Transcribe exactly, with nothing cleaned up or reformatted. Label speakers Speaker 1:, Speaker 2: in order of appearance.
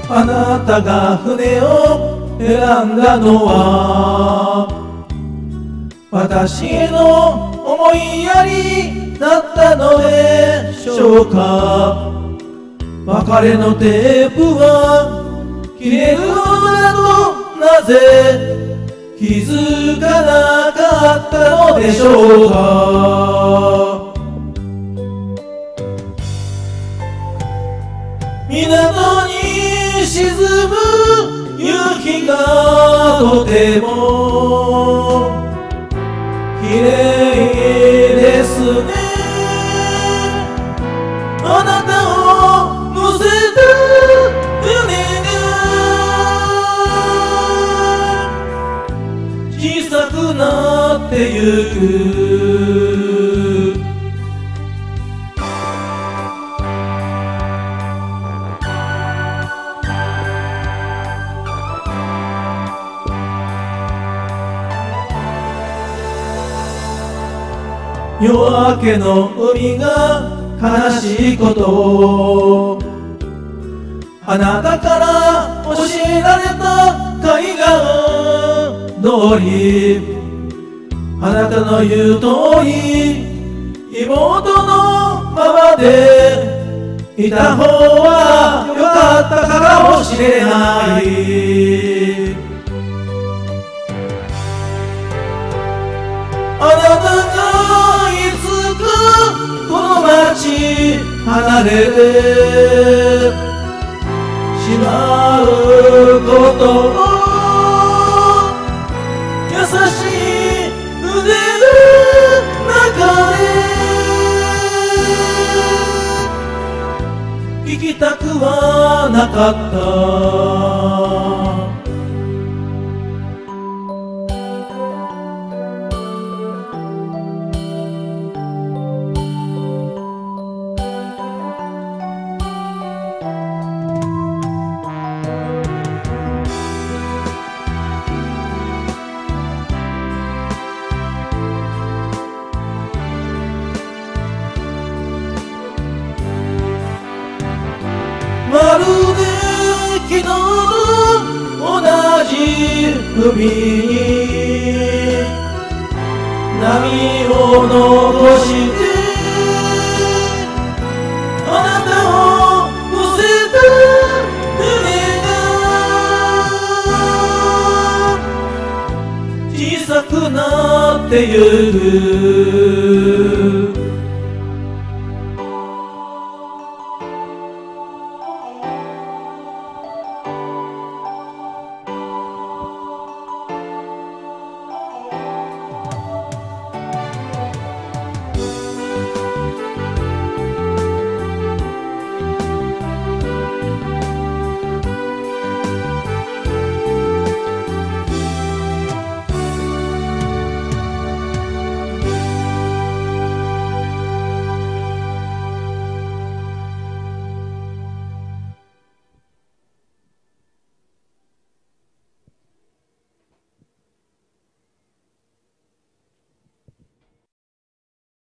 Speaker 1: あなたが船を選んだのは私への思いやりだったのでしょうか。別れのテープは切れるのだとなぜ気づかなかったのでしょうか。港に沈む夕日がとても綺麗ですね。あなたを乗せた船が小さくなってゆく。夜明けの海が悲しいことをあなたから教えられた海岸通り、あなたの言う通り妹のままでいた方はよかったかもしれない。あなたがいつかこの街離れてしまうことを優しい腕の中で聞きたくはなかった。まるで昨日と同じ海に波を残してあなたを乗せた船が小さくなってゆく。